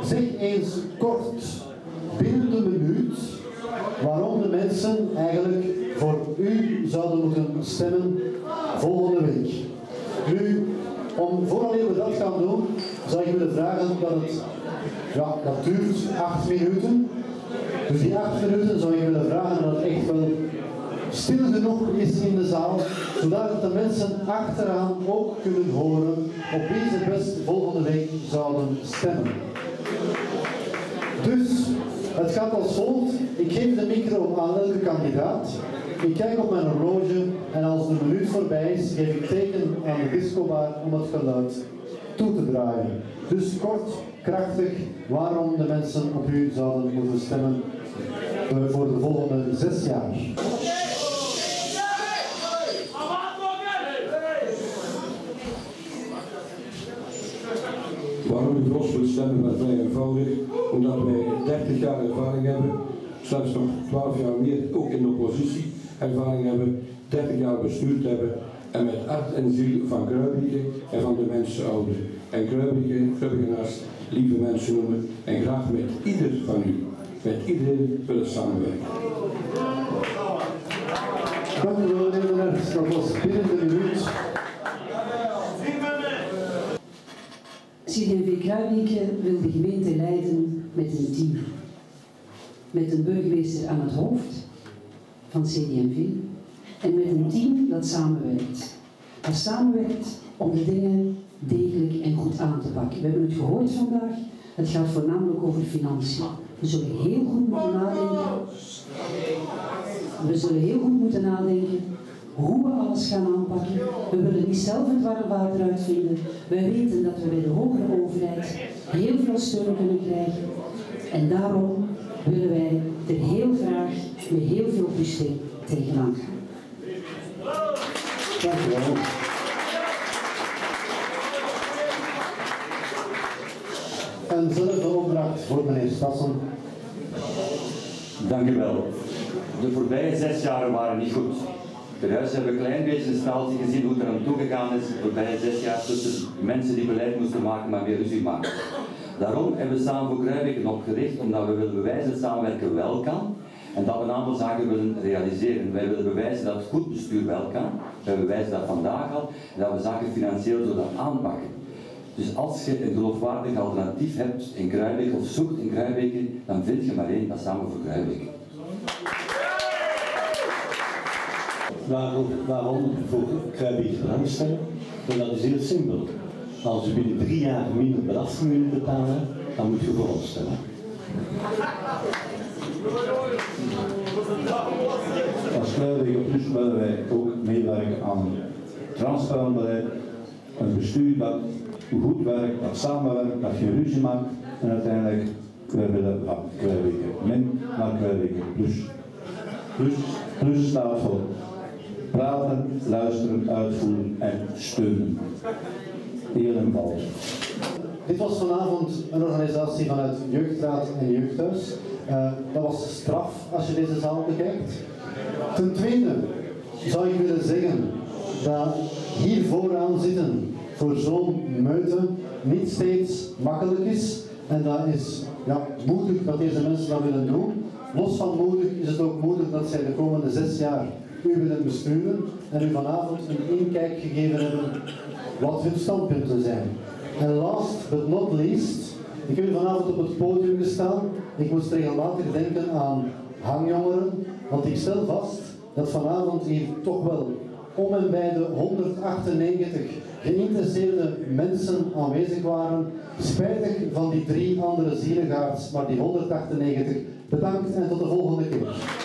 Zeg eens kort, binnen de minuut, waarom de mensen eigenlijk voor u zouden moeten stemmen volgende week. Nu, vooraleer we dat gaan doen, zou ik willen vragen dat duurt 8 minuten. Dus die 8 minuten zou ik willen vragen dat het echt wel stil genoeg is in de zaal, zodat de mensen achteraan ook kunnen horen op wie ze best volgende week zouden stemmen. Dus, het gaat als volgt. Ik geef de micro aan elke kandidaat. Ik kijk op mijn horloge en als de minuut voorbij is, geef ik teken aan de discobar om het geluid toe te draaien. Dus kort, krachtig, waarom de mensen op u zouden moeten stemmen voor de volgende 6 jaar. Waarom u voor ons moet stemmen maar vrij eenvoudig, omdat wij 30 jaar ervaring hebben, zelfs nog 12 jaar meer, ook in de oppositie ervaring hebben, 30 jaar bestuurd hebben en met hart en ziel van Kruibeke en van de mensen ouder. En Kruibekenaars lieve mensen noemen en graag met ieder van u, met iedereen willen samenwerken. Dank u wel, meneer de Ners. Dat was binnen de minuut. CD&V Kruibeke wil de gemeente leiden met een team. Met een burgemeester aan het hoofd van CD&V en met een team dat samenwerkt. Dat samenwerkt om de dingen degelijk en goed aan te pakken. We hebben het gehoord vandaag, het gaat voornamelijk over financiën. We zullen heel goed moeten nadenken. Hoe we alles gaan aanpakken. We willen niet zelf het warm water uitvinden. We weten dat we bij de hogere overheid heel veel steun kunnen krijgen. En daarom willen wij er heel graag met heel veel goesting tegenaan gaan. Dank u wel. Eenzelfde opdracht voor meneer Stassen. Dank u wel. De voorbije 6 jaren waren niet goed. Daaruit hebben we een klein beetje een staaltje gezien hoe het er aan toe gegaan is de voorbije 6 jaar tussen mensen die beleid moesten maken, maar weer ruzie maken. Daarom hebben we samen voor Kruibeke opgericht, omdat we willen bewijzen dat samenwerken wel kan en dat we een aantal zaken willen realiseren. Wij willen bewijzen dat goed bestuur wel kan, wij bewijzen dat vandaag al en dat we zaken financieel zullen aanpakken. Dus als je een geloofwaardig alternatief hebt in Kruibeke of zoekt in Kruibeke, dan vind je maar één, dat samen voor Kruibeke. Waarom voor Kruibeke gaan stemmen? En dat is heel simpel. Als u binnen 3 jaar minder belasting wil betalen, dan moet je voor ons stemmen. Als Kruibeke Plus willen wij ook meewerken aan transparant beleid, een bestuur dat goed werkt, dat samenwerkt, dat geen ruzie maakt en uiteindelijk wij willen van Kruibeke min naar Kruibeke Plus. Plus staat voor praten, luisteren, uitvoeren en steunen. Heel eenvoudig. Dit was vanavond een organisatie vanuit Jeugdraad en Jeugdhuis. Dat was straf als je deze zaal bekijkt. Ten tweede zou ik willen zeggen dat hier vooraan zitten voor zo'n meute niet steeds makkelijk is. En dat is moedig dat deze mensen dat willen doen. Los van moedig is het ook moedig dat zij de komende 6 jaar u willen besturen en u vanavond een inkijk gegeven hebben wat hun standpunten zijn. En last but not least, ik heb vanavond op het podium gestaan. Ik moest regelmatig denken aan hangjongeren, want ik stel vast dat vanavond hier toch wel om en bij de 198 geïnteresseerde mensen aanwezig waren. Spijtig van die 3 andere zielegaards, maar die 198 bedankt en tot de volgende keer.